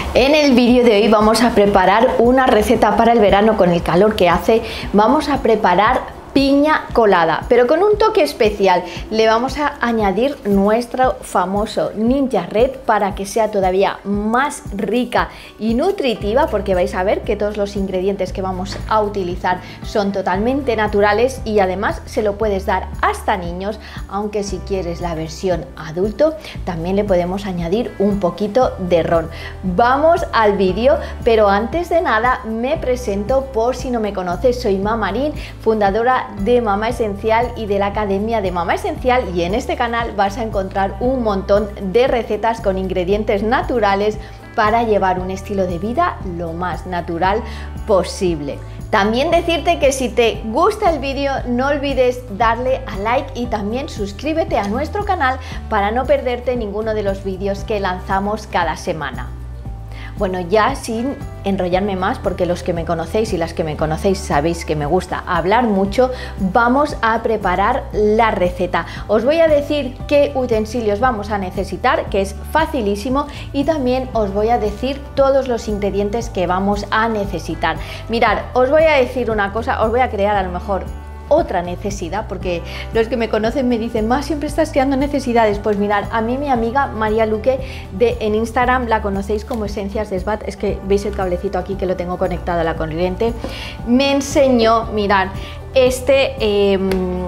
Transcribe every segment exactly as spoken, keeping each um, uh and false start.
En el vídeo de hoy vamos a preparar una receta para el verano con el calor que hace. Vamos a preparar piña colada, pero con un toque especial. Le vamos a añadir nuestro famoso Ninja Red para que sea todavía más rica y nutritiva, porque vais a ver que todos los ingredientes que vamos a utilizar son totalmente naturales y además se lo puedes dar hasta niños, aunque si quieres la versión adulto también le podemos añadir un poquito de ron. Vamos al vídeo, pero antes de nada me presento por si no me conoces. Soy Ma Marín, fundadora de Mamá Esencial y de la Academia de Mamá Esencial, y en este canal vas a encontrar un montón de recetas con ingredientes naturales para llevar un estilo de vida lo más natural posible. También decirte que si te gusta el vídeo no olvides darle a like y también suscríbete a nuestro canal para no perderte ninguno de los vídeos que lanzamos cada semana. Bueno, ya sin enrollarme más, porque los que me conocéis y las que me conocéis sabéis que me gusta hablar mucho, vamos a preparar la receta. Os voy a decir qué utensilios vamos a necesitar, que es facilísimo, y también os voy a decir todos los ingredientes que vamos a necesitar. Mirad, os voy a decir una cosa, os voy a crear a lo mejor otra necesidad, porque los que me conocen me dicen: más siempre estás creando necesidades. Pues mirad, a mí mi amiga María Luque de, en Instagram, la conocéis como Esencias de Sbat, es que veis el cablecito aquí que lo tengo conectado a la corriente, me enseñó, mirad, este eh,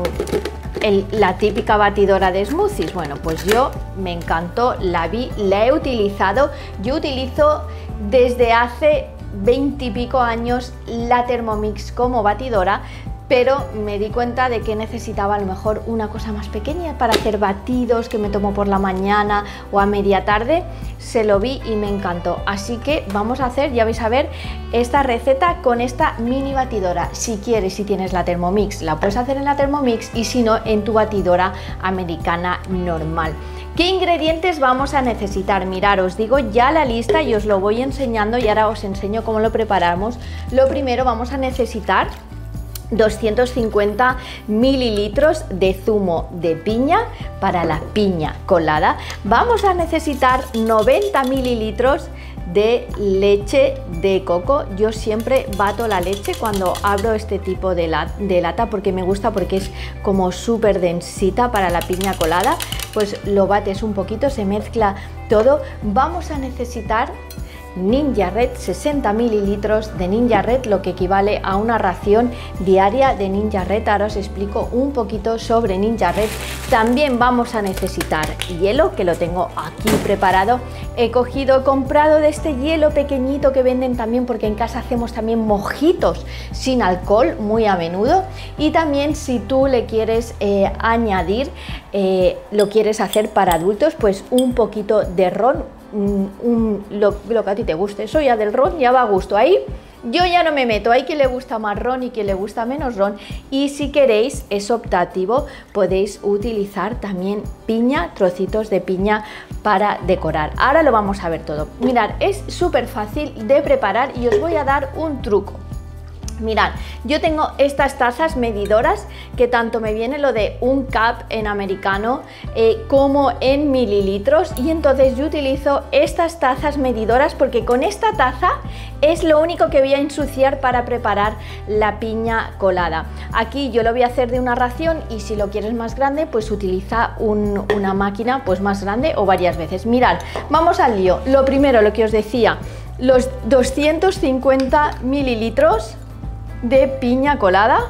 el, la típica batidora de smoothies. Bueno, pues yo me encantó, la vi, la he utilizado. Yo utilizo desde hace veinte y pico años la Thermomix como batidora, pero me di cuenta de que necesitaba a lo mejor una cosa más pequeña para hacer batidos que me tomo por la mañana o a media tarde. Se lo vi y me encantó, así que vamos a hacer, ya vais a ver, esta receta con esta mini batidora. Si quieres, si tienes la Thermomix, la puedes hacer en la Thermomix, y si no, en tu batidora americana normal. ¿Qué ingredientes vamos a necesitar? Mirad, os digo ya la lista y os lo voy enseñando, y ahora os enseño cómo lo preparamos. Lo primero, vamos a necesitar doscientos cincuenta mililitros de zumo de piña para la piña colada. Vamos a necesitar noventa mililitros de leche de coco. Yo siempre bato la leche cuando abro este tipo de, la, de lata, porque me gusta, porque es como súper densita para la piña colada. Pues lo bates un poquito, se mezcla todo. Vamos a necesitar Ninja Red, sesenta mililitros de Ninja Red, lo que equivale a una ración diaria de Ninja Red. Ahora os explico un poquito sobre Ninja Red. También vamos a necesitar hielo, que lo tengo aquí preparado. He cogido, he comprado de este hielo pequeñito que venden también, porque en casa hacemos también mojitos sin alcohol muy a menudo. Y también, si tú le quieres eh, añadir, eh, lo quieres hacer para adultos, pues un poquito de ron. Un, un, lo, lo que a ti te guste. Eso ya del ron ya va a gusto. Ahí yo ya no me meto. Hay quien le gusta más ron y quien le gusta menos ron, y si queréis, es optativo, podéis utilizar también piña, trocitos de piña para decorar. Ahora lo vamos a ver todo. Mirad, es súper fácil de preparar y os voy a dar un truco. Mirad, yo tengo estas tazas medidoras, que tanto me viene lo de un cup en americano eh, como en mililitros, y entonces yo utilizo estas tazas medidoras, porque con esta taza es lo único que voy a ensuciar para preparar la piña colada. Aquí yo lo voy a hacer de una ración, y si lo quieres más grande, pues utiliza un, una máquina pues más grande o varias veces. Mirad, vamos al lío. Lo primero, lo que os decía, los doscientos cincuenta mililitros de piña colada.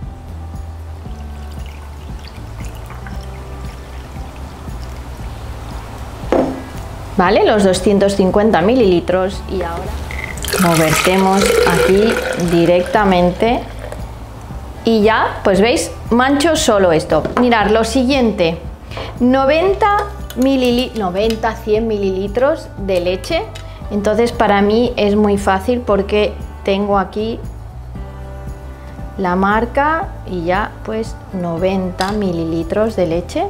Vale, los doscientos cincuenta mililitros, y ahora lo vertemos aquí directamente, y ya, pues veis, mancho solo esto. Mirad, lo siguiente, noventa mililitros, noventa, cien mililitros de leche. Entonces para mí es muy fácil, porque tengo aquí la marca, y ya pues noventa mililitros de leche.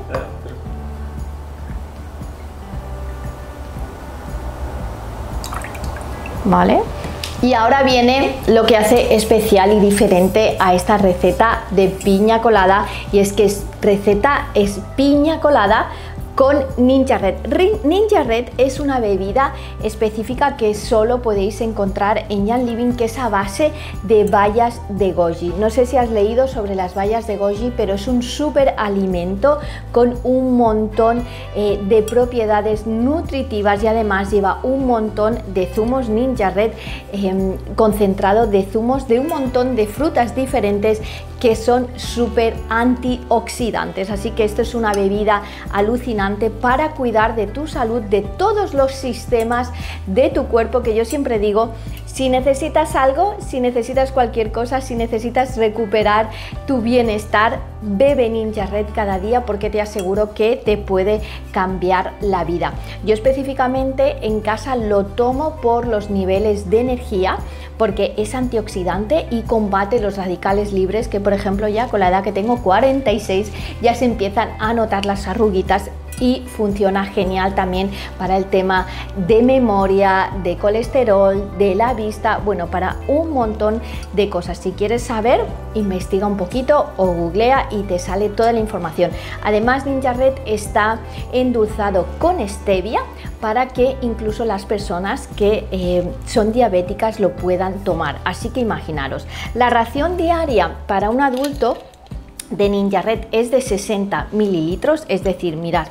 Vale, y ahora viene lo que hace especial y diferente a esta receta de piña colada, y es que es receta es piña colada con Ninja Red. Ninja Red es una bebida específica que solo podéis encontrar en Young Living, que es a base de bayas de goji. No sé si has leído sobre las bayas de goji, pero es un súper alimento con un montón eh, de propiedades nutritivas y además lleva un montón de zumos Ninja Red, eh, concentrado de zumos de un montón de frutas diferentes que son súper antioxidantes. Así que esto es una bebida alucinante para cuidar de tu salud, de todos los sistemas de tu cuerpo, que yo siempre digo, si necesitas algo, si necesitas cualquier cosa, si necesitas recuperar tu bienestar, bebe Ninja Red cada día, porque te aseguro que te puede cambiar la vida. Yo específicamente en casa lo tomo por los niveles de energía, porque es antioxidante y combate los radicales libres, que por ejemplo ya con la edad que tengo, cuarenta y seis, ya se empiezan a notar las arruguitas, y funciona genial también para el tema de memoria, de colesterol, de la vista, bueno, para un montón de cosas. Si quieres saber, investiga un poquito o googlea y te sale toda la información. Además, Ninja Red está endulzado con stevia para que incluso las personas que eh, son diabéticas lo puedan tomar. Así que imaginaros, la ración diaria para un adulto de Ninja Red es de sesenta mililitros, es decir, mirad,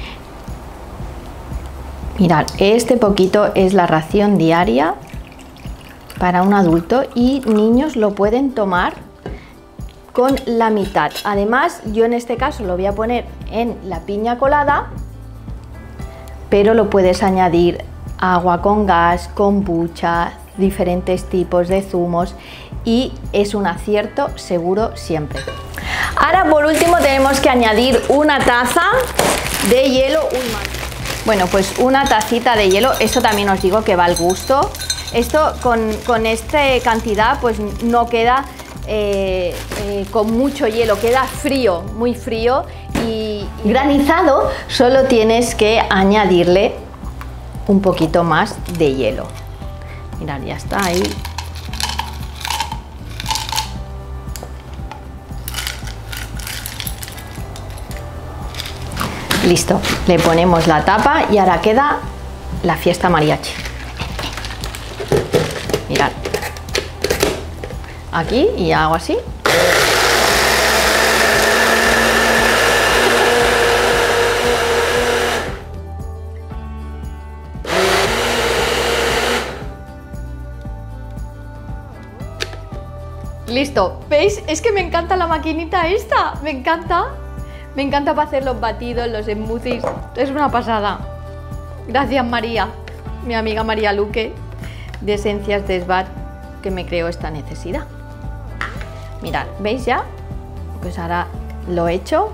Mirad, este poquito es la ración diaria para un adulto y niños lo pueden tomar con la mitad. Además, yo en este caso lo voy a poner en la piña colada, pero lo puedes añadir agua con gas, kombucha, diferentes tipos de zumos, y es un acierto seguro siempre. Ahora, por último, tenemos que añadir una taza de hielo. Uy, madre. Bueno, pues una tacita de hielo, esto también os digo que va al gusto. Esto con, con esta cantidad pues no queda eh, eh, con mucho hielo, queda frío, muy frío y, y granizado. Solo tienes que añadirle un poquito más de hielo. Mirad, ya está ahí. Listo, le ponemos la tapa y ahora queda la fiesta mariachi. Mirad, aquí, y hago así. Listo, ¿veis? Es que me encanta la maquinita esta, me encanta. Me encanta para hacer los batidos, los smoothies, es una pasada. Gracias María, mi amiga María Luque, de Esencias de Sbat, que me creó esta necesidad. Mirad, ¿veis ya? Pues ahora lo he hecho.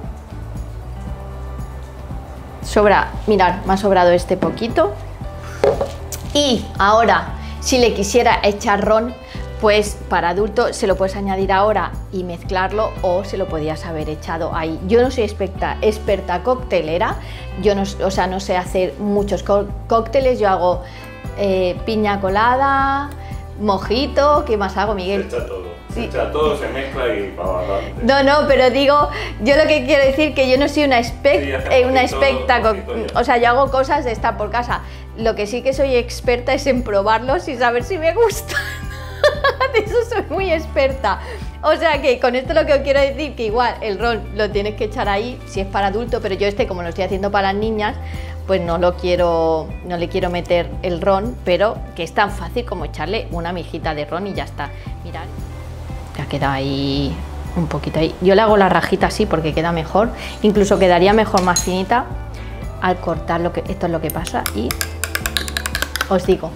Sobra, mirad, me ha sobrado este poquito. Y ahora, si le quisiera echar ron, pues para adulto se lo puedes añadir ahora y mezclarlo, o se lo podías haber echado ahí. Yo no soy experta, experta coctelera, yo no, o sea, no sé hacer muchos cócteles. Yo hago eh, piña colada, mojito, ¿qué más hago, Miguel? Se echa todo, sí. se echa todo, se mezcla y para adelante. No, no, pero digo, yo lo que quiero decir que yo no soy una, expect, sí, eh, una experta, o sea, yo hago cosas de estar por casa. Lo que sí que soy experta es en probarlos y saber si me gustan. De eso soy muy experta. O sea que con esto lo que os quiero decir, que igual el ron lo tienes que echar ahí si es para adulto, pero yo este, como lo estoy haciendo para las niñas, pues no lo quiero, no le quiero meter el ron, pero que es tan fácil como echarle una mijita de ron y ya está. Mirad, ya queda ahí un poquito ahí. Yo le hago la rajita así porque queda mejor, incluso quedaría mejor más finita al cortar. Lo que, esto es lo que pasa y os digo,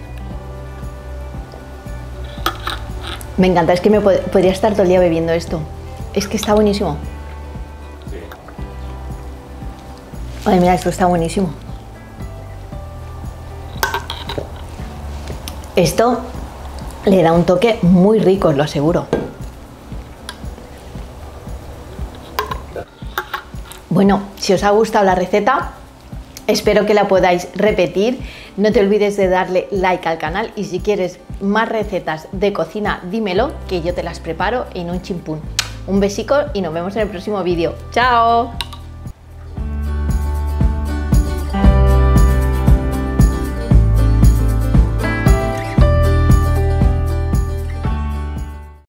me encanta, es que me pod podría estar todo el día bebiendo esto. Es que está buenísimo. Sí. Ay, mira, esto está buenísimo. Esto le da un toque muy rico, os lo aseguro. Bueno, si os ha gustado la receta, espero que la podáis repetir. No te olvides de darle like al canal y si quieres más recetas de cocina, dímelo, que yo te las preparo en un chimpún. Un besico y nos vemos en el próximo vídeo. ¡Chao!